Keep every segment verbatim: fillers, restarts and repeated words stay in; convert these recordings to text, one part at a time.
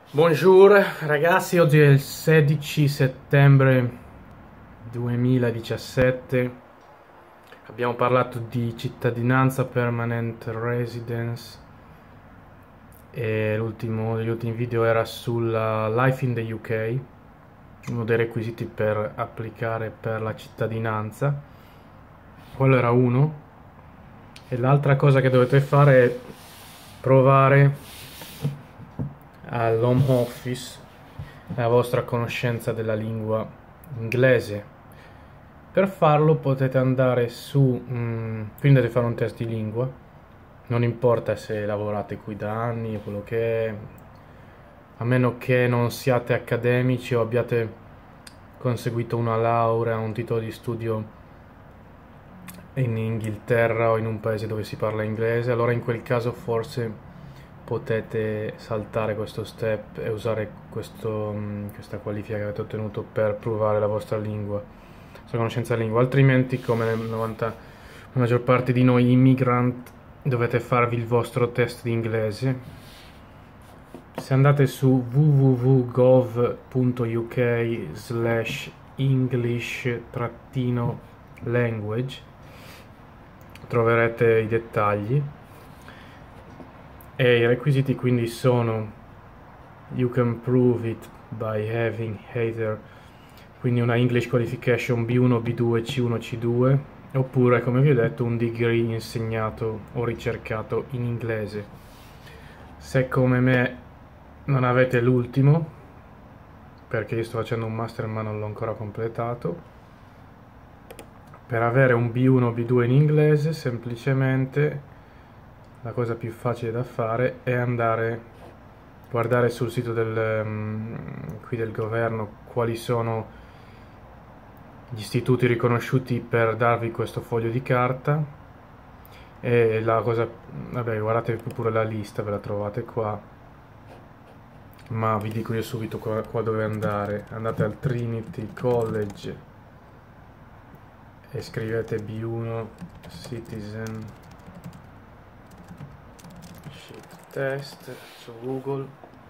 Bonjour ragazzi, oggi è il sedici settembre duemiladiciassette. Abbiamo parlato di cittadinanza, permanent residence, e l'ultimo degli ultimi video era sulla Life in the U K, uno dei requisiti per applicare per la cittadinanza. Quello era uno, e l'altra cosa che dovete fare è provare all'Home Office la vostra conoscenza della lingua inglese. Per farlo potete andare su, mm, quindi dovete fare un test di lingua, non importa se lavorate qui da anni o quello che è, a meno che non siate accademici o abbiate conseguito una laurea, un titolo di studio in Inghilterra o in un paese dove si parla inglese, allora in quel caso forse potete saltare questo step e usare questo, questa qualifica che avete ottenuto per provare la vostra lingua, la vostra conoscenza della lingua. Altrimenti, come nel novanta, la maggior parte di noi immigrant, dovete farvi il vostro test di inglese. Se andate su w w w punto gov punto u k slash english language troverete i dettagli. E i requisiti quindi sono: you can prove it by having either, quindi una English Qualification B uno, B due, C uno, C due, oppure, come vi ho detto, un degree insegnato o ricercato in inglese. Se come me non avete l'ultimo, perché io sto facendo un master ma non l'ho ancora completato, per avere un B uno o B due in inglese semplicemente la cosa più facile da fare è andare a guardare sul sito del, um, qui del governo quali sono gli istituti riconosciuti per darvi questo foglio di carta, e la cosa, vabbè, guardate pure la lista, ve la trovate qua, ma vi dico io subito qua, qua dove andare. Andate al Trinity College e scrivete B uno Citizen Test su Google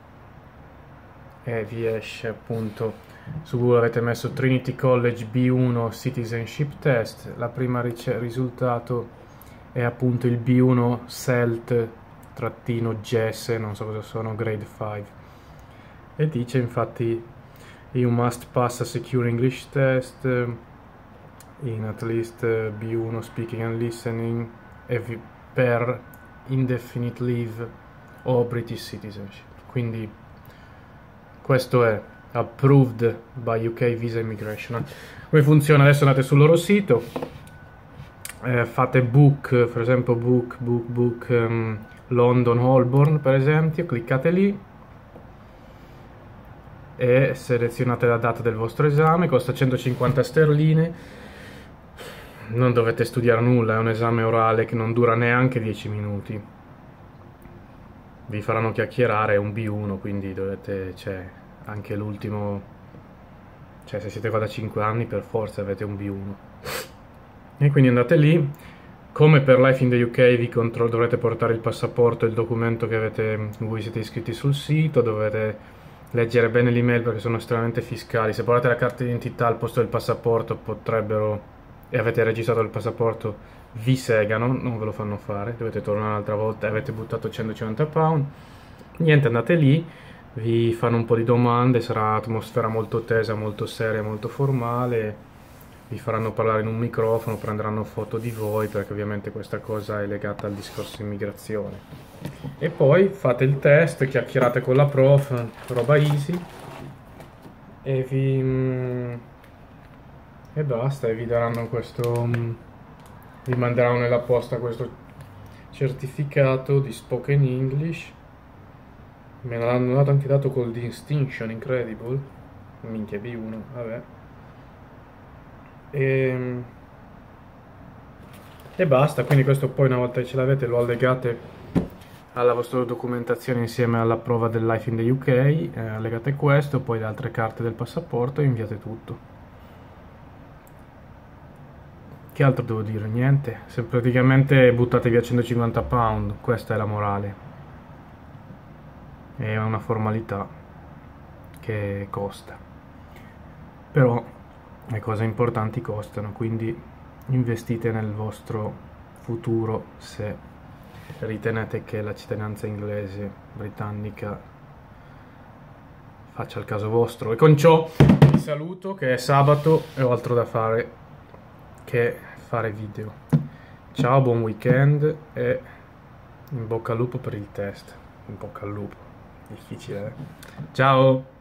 e vi esce appunto, su Google avete messo Trinity College B uno Citizenship Test, la prima risultato è appunto il B uno C E L T-G E S, non so cosa sono, grade cinque, e dice infatti you must pass a secure English test in at least B uno speaking and listening e per indefinite leave o British citizenship. Quindi questo è approved by U K Visa Immigration. Come funziona? Adesso andate sul loro sito, eh, fate book, per esempio book, book, book um, London Holborn per esempio, cliccate lì e selezionate la data del vostro esame, costa centocinquanta sterline, non dovete studiare nulla, è un esame orale che non dura neanche dieci minuti. Vi faranno chiacchierare, è un B uno, quindi dovete, cioè, anche l'ultimo, cioè se siete qua da cinque anni per forza avete un B uno. E quindi andate lì, come per Life in the U K vi control, dovrete portare il passaporto e il documento che avete, voi siete iscritti sul sito, dovete leggere bene l'email perché sono estremamente fiscali. Se portate la carta d'identità al posto del passaporto potrebbero, e avete registrato il passaporto, vi segano, non ve lo fanno fare, dovete tornare un'altra volta e avete buttato centocinquanta pound. Niente, andate lì, vi fanno un po' di domande, sarà atmosfera molto tesa, molto seria, molto formale, vi faranno parlare in un microfono, prenderanno foto di voi perché ovviamente questa cosa è legata al discorso immigrazione, e poi fate il test, chiacchierate con la prof, roba easy, e vi e basta, e vi daranno questo, vi manderanno nella posta questo certificato di spoken English. Me l'hanno dato anche dato col distinction, incredible, minchia, B uno, vabbè, e, e basta. Quindi questo poi, una volta che ce l'avete, lo allegate alla vostra documentazione insieme alla prova del Life in the U K, eh, allegate questo, poi le altre carte del passaporto e inviate tutto. Che altro devo dire? Niente, se praticamente buttate via centocinquanta pound, questa è la morale, è una formalità. che costa. Però le cose importanti costano, quindi investite nel vostro futuro se ritenete che la cittadinanza inglese, britannica, faccia il caso vostro. E con ciò vi saluto, che è sabato e ho altro da fare che fare video. Ciao, buon weekend e in bocca al lupo per il test. In bocca al lupo, difficile, eh? Ciao!